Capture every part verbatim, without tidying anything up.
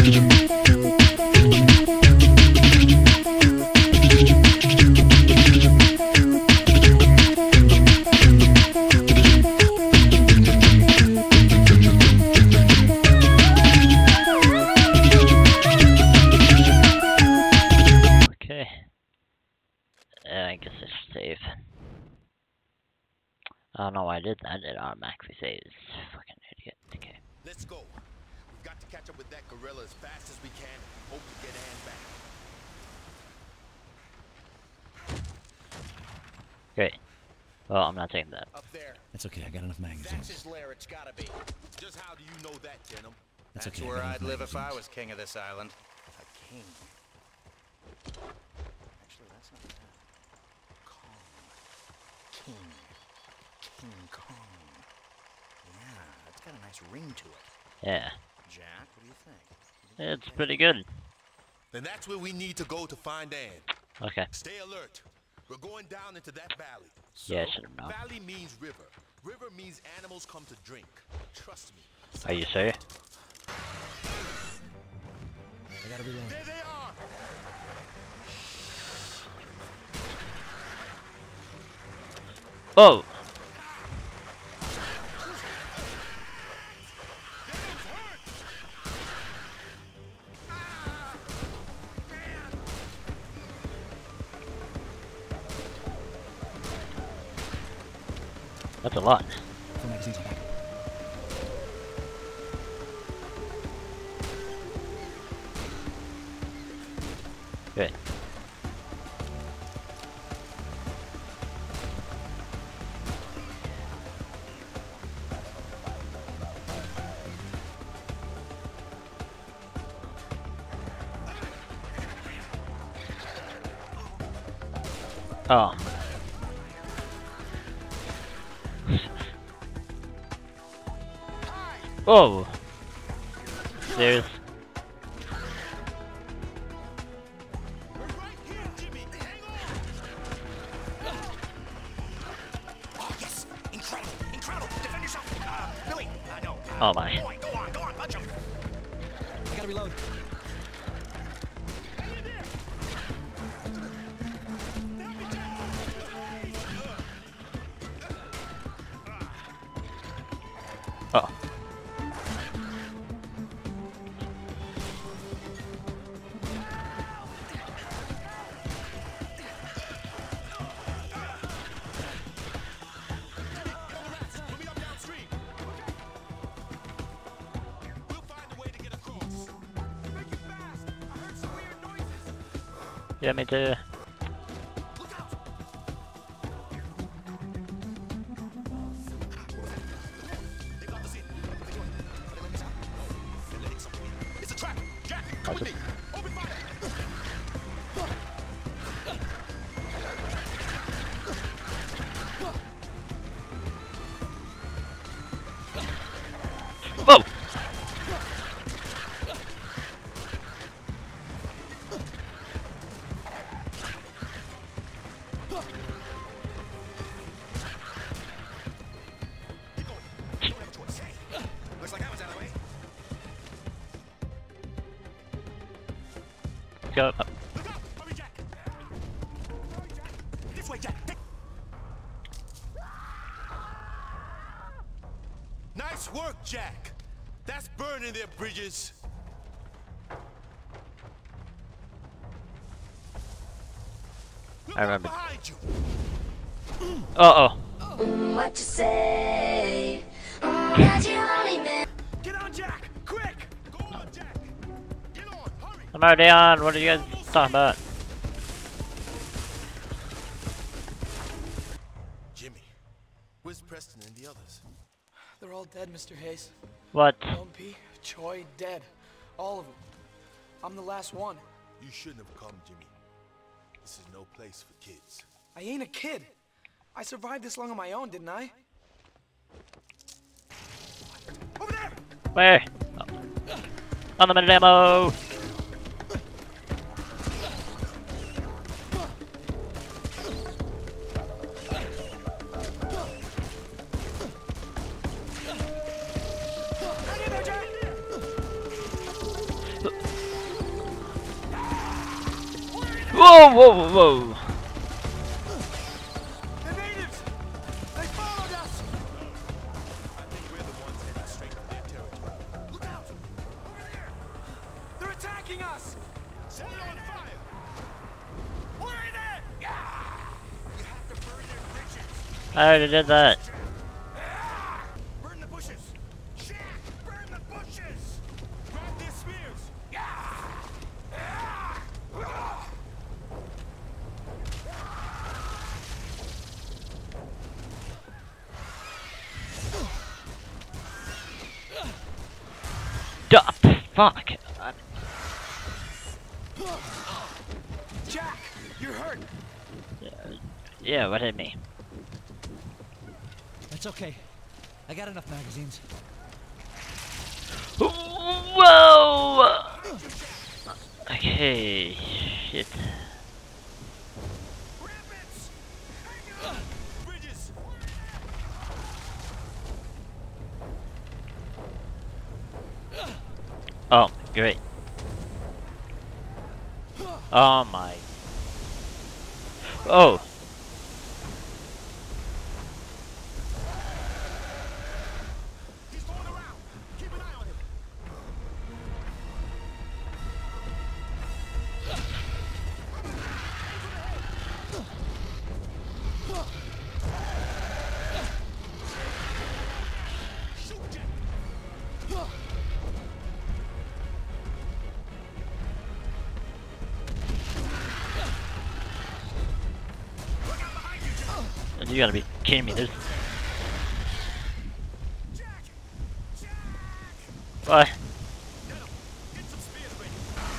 I don't know why I did that. It automatically saves. Fucking idiot. Okay. Let's go. We've got to catch up with that gorilla as fast as we can. Hope to get Ann back. Great. Well, I'm not taking that. Up there. It's okay. I got enough magazines. That's his lair. It's gotta be. Just how do you know that, Denim? That's, That's okay, where I'd live magazines. if I was king of this island. A king. Actually, that's not bad. Kong. King. King Kong. Yeah, it's got a nice ring to it. Yeah. Jack, what do you think? Do you think It's pretty good. Then that's where we need to go to find Ann. Okay. Stay alert. We're going down into that valley. So, Yeah, I should have known. Valley means river. River means animals come to drink. Trust me. Are you sure? I gotta reload. There they are. Oh! That's a lot. Four magazines are back. Good. Oh. Oh. There's. We're right here, Jimmy. Hang on. Oh, yes! Incredible! Incredible! Defend yourself! Uh, Billy! I know. Uh, Oh my. Go on, go on, go on, punch him! I gotta reload. Oh. Put me up downstream. We'll find a way to get across. Make it fast. I heard some weird noises. Yeah, me too. Look out. They got us in. What are they doing? Are they letting us out? Oh, they're letting something in. It's a trap. Jack, come with me. Open fire. Whoa! Keep going. You don't have a choice. Looks like that one's out of the way. Go up. Look out! Hurry, Jack. Hurry, Jack. This way, Jack. Take- Nice work, Jack. That's burning their bridges. Look I out remember. behind you. Uh oh. What you say? Mm, that you only meant. Get on, Jack. Quick. Go on, Jack. Get on. Hurry. I'm already on. What are you guys talking about? Jimmy, where's Preston and the others? They're all dead, Mister Hayes. What? Lumpy, Choi, dead. All of them. I'm the last one. You shouldn't have come, Jimmy. This is no place for kids. I ain't a kid. I survived this long on my own, didn't I? Over there! Where? Oh. Unlimited ammo! Whoa, whoa, whoa! The natives! They followed us! I think we're the ones heading straight for their territory. Look out! Over there! They're attacking us! Set it on fire! Where are they? Yeah! You have to burn their bridges! I already did that. Burn the bushes! Jack! Burn the bushes! Grab their spears! Duh, fuck. I- Jack! You're hurt! Yeah, what hit me? That's okay. I got enough magazines. Whoa! Okay, shit. Rabbits! Hang on! Bridges! Oh, great. Oh my. Oh. He's going around! Keep an eye on him! Shoot, Jack! Look out behind you, Jack! You gotta be kidding me. There's. Jack! Jack! What? Get him! Get some spears ready!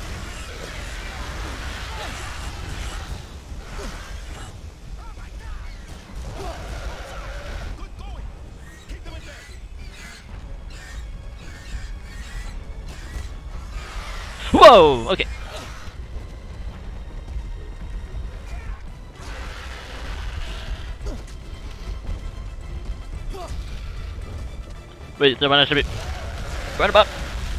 Oh my God! Good going! Keep them at bay! Whoa! Okay. Wait, the one I should be. Right about.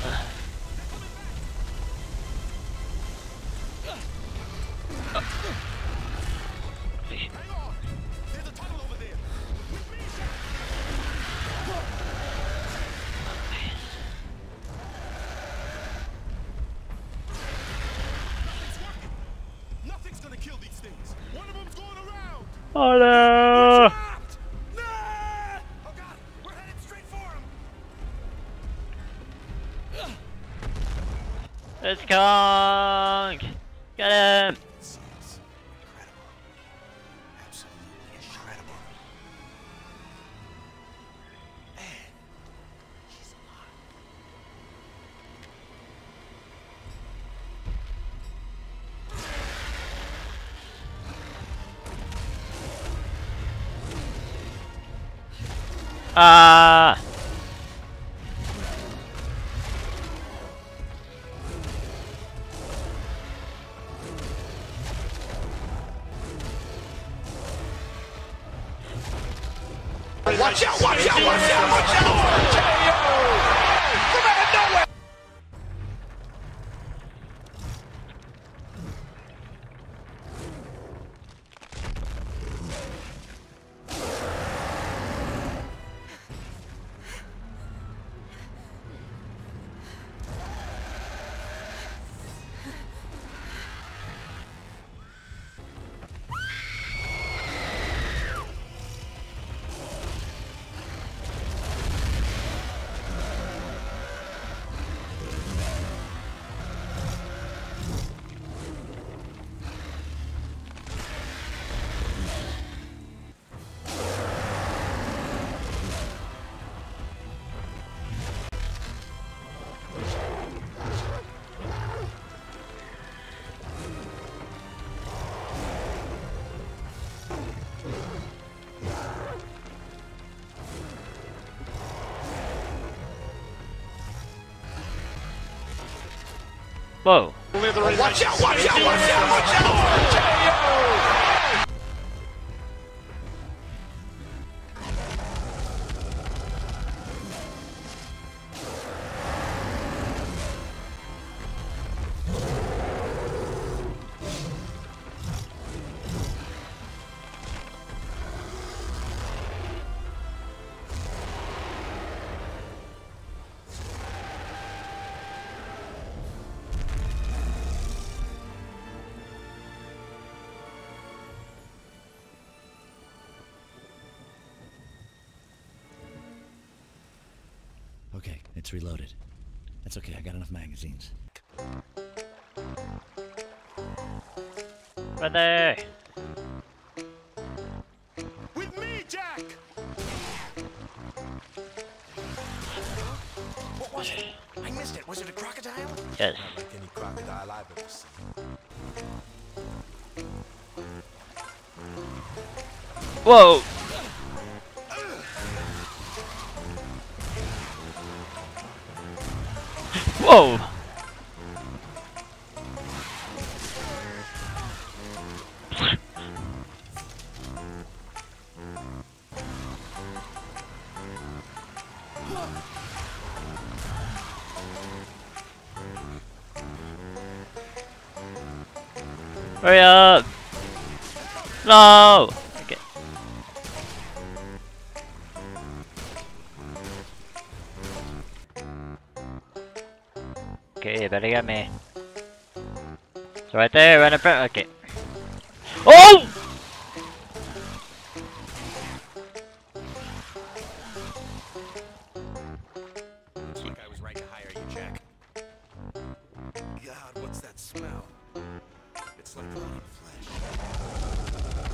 Hang on! There's a tunnel over there! With me, Jack! Nothing's working! Nothing's gonna kill these things! One of them's going around! Oh no! Trapped! No! Oh God! We're headed straight for him! It's Kong! Get him! This is incredible. Absolutely incredible. Man, he's alive. Ah! Watch out! Watch out! Watch out! Watch out! Come out of nowhere! Whoa. Watch out! Watch out! Watch out! Watch out! Okay, it's reloaded. That's okay, I got enough magazines. Right there. With me, Jack! What was it? I missed it. Was it a crocodile? Yes. Like any crocodile I've ever seen. Whoa! Whoa! Hurry up! No! Okay. Okay, you better get me. It's right there, right in front. Okay. Oh! Looks like I was right to hire you, Jack. God, what's that smell? It's like rotten flesh.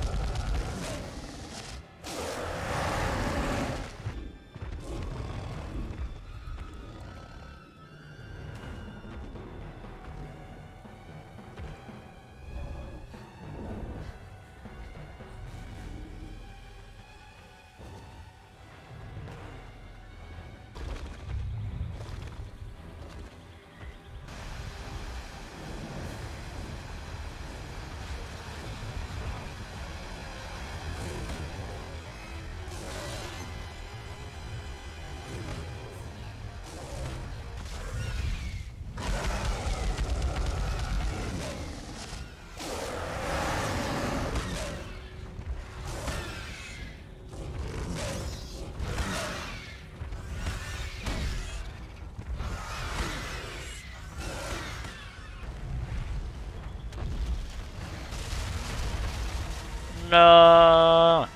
No!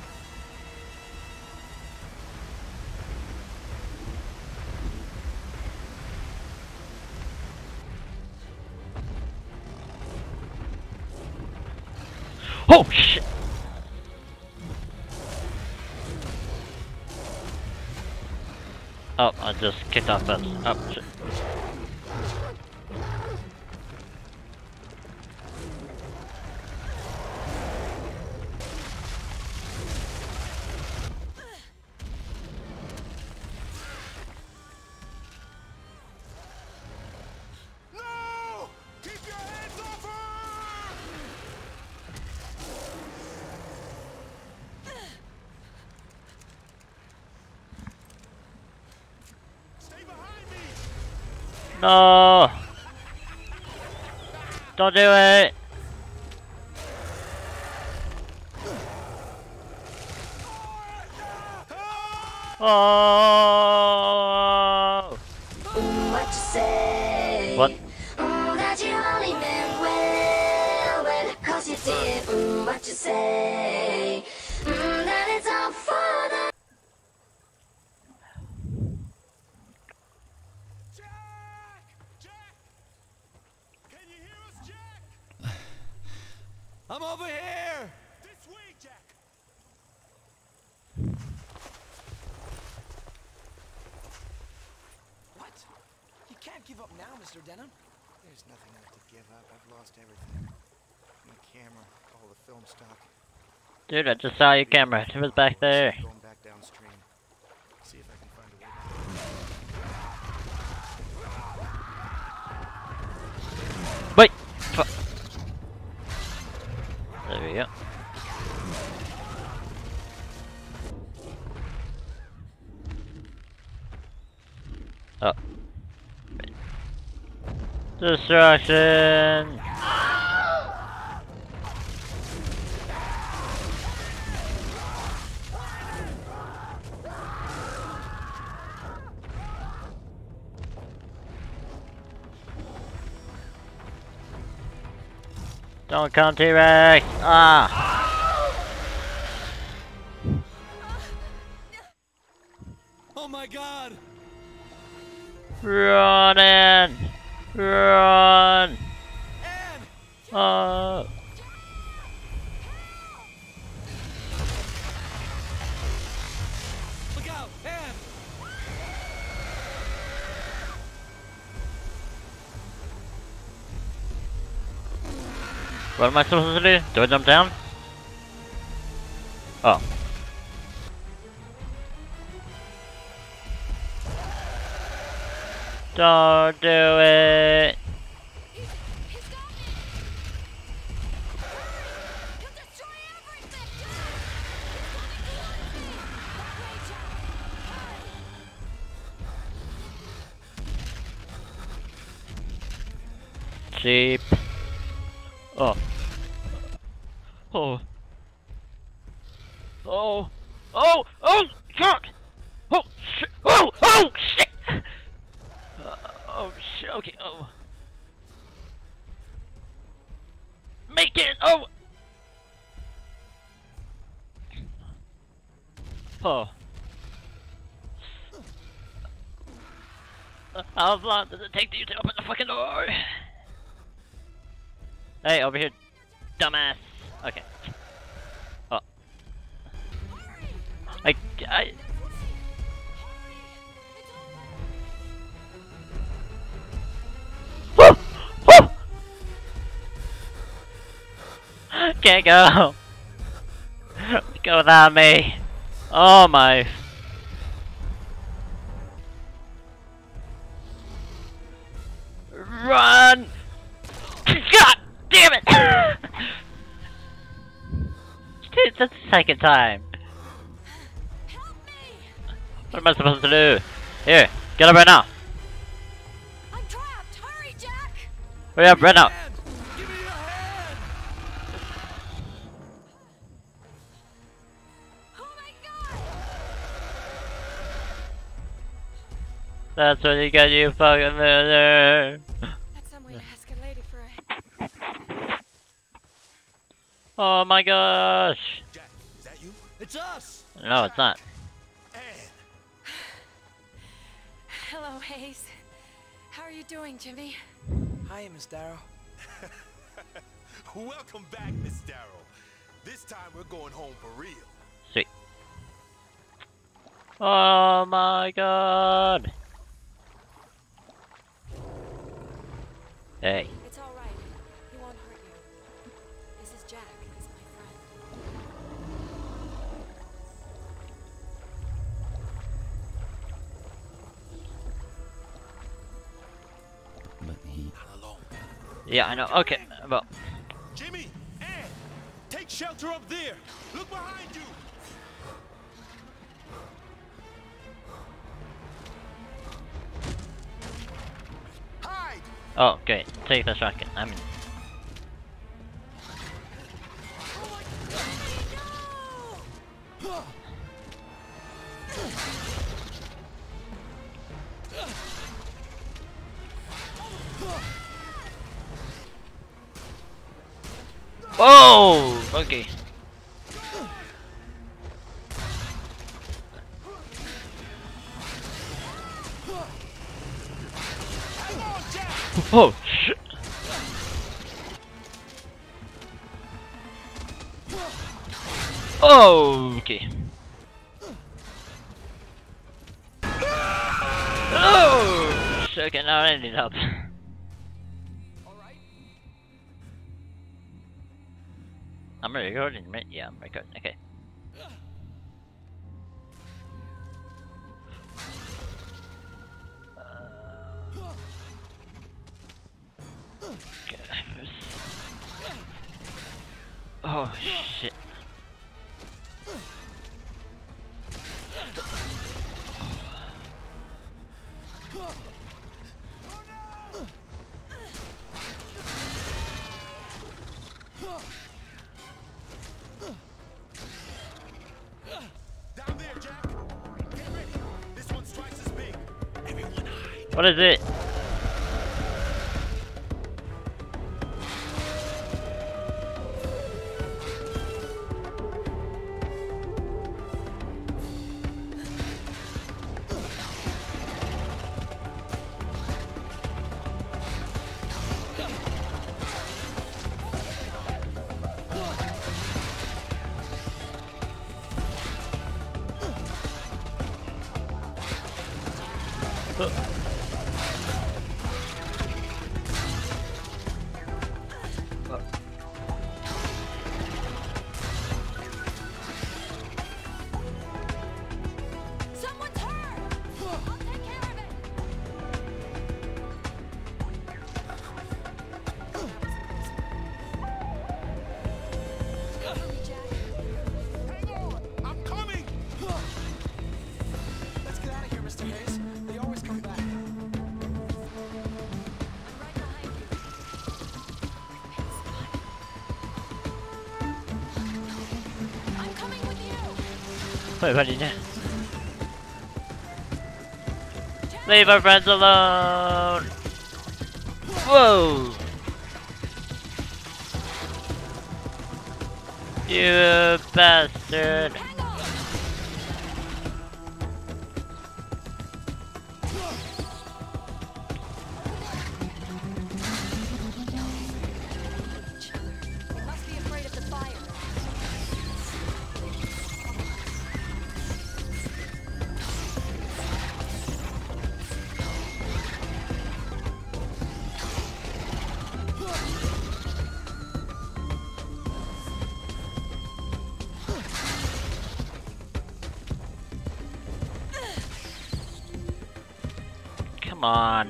Oh shit! Oh, I just kicked off that. Oh shit. No! Keep your hands off her! Stay behind me! No! Don't do it! Oh! Mm, what you say? What? Mm, that you only meant well, well, cause you did. Mm, what you say? Mm, that it's all for the. Jack! Jack! Can you hear us, Jack? I'm over here! This way, Jack! What? You can't give up now, Mister Denham. There's nothing left to give up. I've lost everything. My camera, all the film stock. Dude, I just saw your camera. It was back there. Going back downstream. See if I can find a way back. Wait! Fu- There we go. Oh. Wait. Destruction! Don't come, T-Rex! Ah! Oh my god! Run in! Run! Uh. Look out, Ann! What am I supposed to do? Do I jump down? Oh. Don't do it! He's, he's got me! He'll destroy everything! Cheap. Oh. Oh. Oh. Oh. Oh. Fuck. Oh. Shit. Oh. Oh. Shit. Uh, oh shit. Okay. Oh. Make it. Oh. Oh. Uh, How long does it take you to open the fucking door? Hey, over here, dumbass. Okay. Oh. I, I. Woo! Woo! Can't go. Go without me. Oh my. Run! God damn it! Dude, that's the second time. Help me! What am I supposed to do? Here, get up right now. I'm trapped! Hurry, Jack! Hurry up right now. Hand! Give me your hand! Oh my god! That's what you got, you fucking loser. That's some way to ask a lady for a... Oh my gosh. Jack, is that you? It's us! No, it's not. Ann! Hello, Hayes. How are you doing, Jimmy? Hi, Miss Darrow. Welcome back, Miss Darrow. This time we're going home for real. Sweet. Oh my god. Hey. It's all right. He won't hurt you. This is Jack. He's my friend. But he... Not alone. Yeah, I know. Okay, well. Jimmy! Ann! Take shelter up there! Look behind you! Hide! Oh, great. Take the shotgun. I mean. Oh, okay. Oh shit. Oh, okay. Oh, shit, okay, now I need help. I'm recording, right? Yeah, I'm recording. Okay. Oh shit. Down there, Jack! Get ready! This one's twice as big! Everyone hide! What is it? Wait, what did you do? Leave our friends alone! Whoa! You bastard! Come on.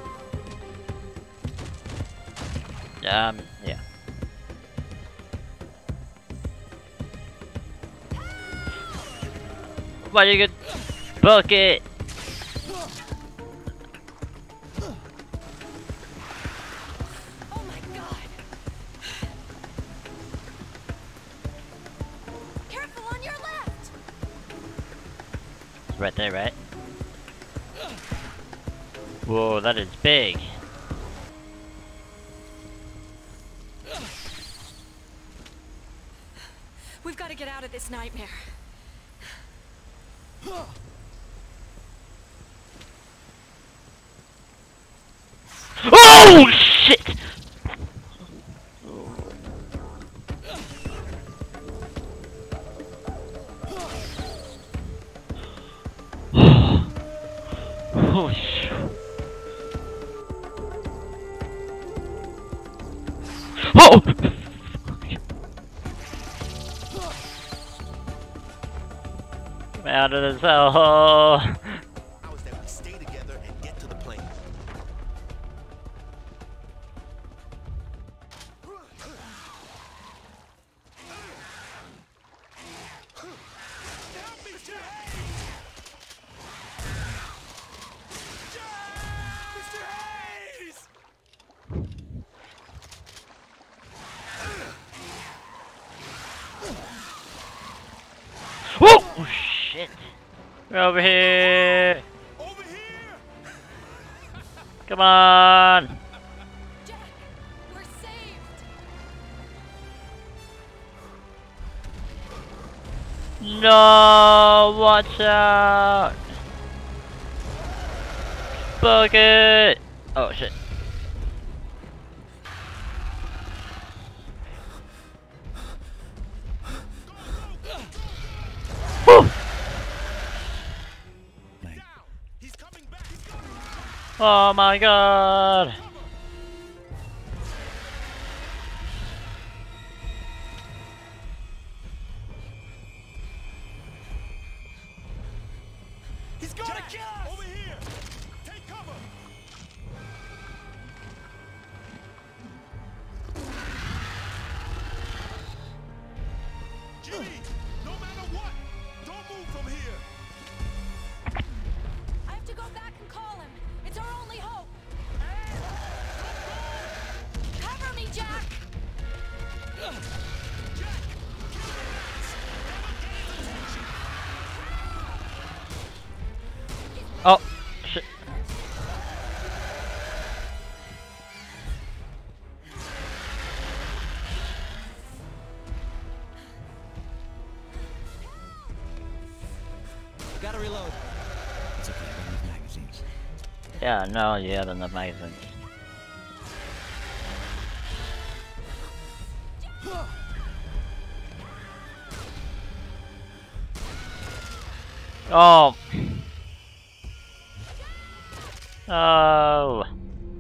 Um, yeah. Why you could book it? Oh my god! Careful on your left! Right there, right? Whoa, that is big. We've got to get out of this nightmare. Oh shit! Oh shit! Oh! Get me out of this hellhole! How is that we stay together and get to the plane? Help me, Jack! Jack! Mister Hayes! Oh shit! We're over here! Over here! Come on! Jack, we're saved! No! Watch out! Book it! Oh shit. Woo! He's coming back! He's coming back! Oh my god! He's gonna kill us! Over here! Take cover! Jimmy! No matter what! Don't move from here! I have to go back and call him. It's our only hope. Cover me, Jack! Oh shit. Gotta reload. It's okay, I got enough magazines. Yeah, no, you have enough magazines. Oh. Oh.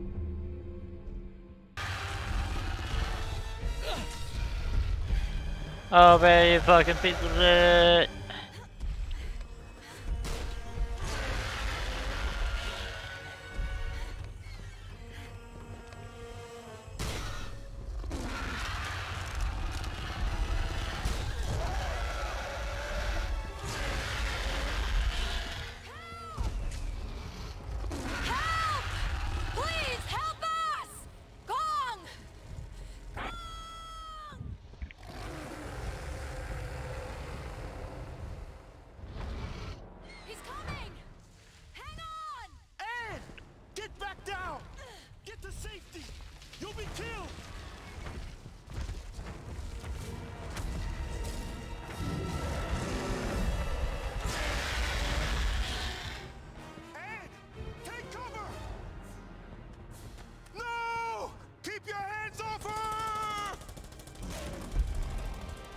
Oh, man, you fucking piece of shit. Help! Please help us! Gong! Gong! be killed! Ed! Take cover! No! Keep your hands off her!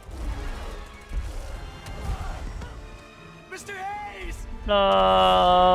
Mister Hayes! No.